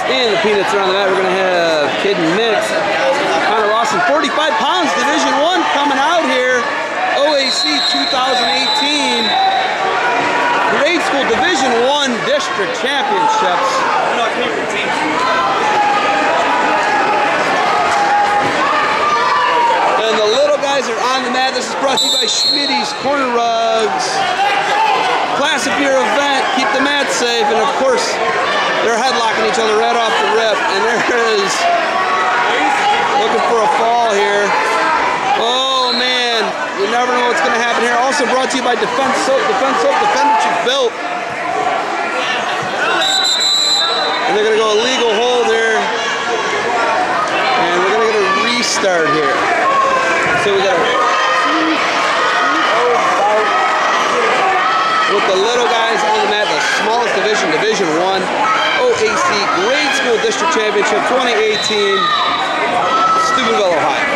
And the Peanuts are on the mat. We're going to have Kid Mix, Connor Lawson, 45 pounds, Division I coming out here. OAC 2018 Grade School Division I District Championships. And the little guys are on the mat. This is brought to you by Schmitty's Corner Rugs. Classic beer event. Keep the mat safe. And of course, they're headlocking each other right off the rip. And there is looking for a fall here. Oh man, you never know what's going to happen here. Also brought to you by Defense Soap. Defense Soap, defend what you've built. And they're going to go a legal hold here. And we're going to get a restart here. So we got a with the little guys on the mat, the smallest division, Division I, OAC Grade School District Championship 2018, Steubenville, Ohio.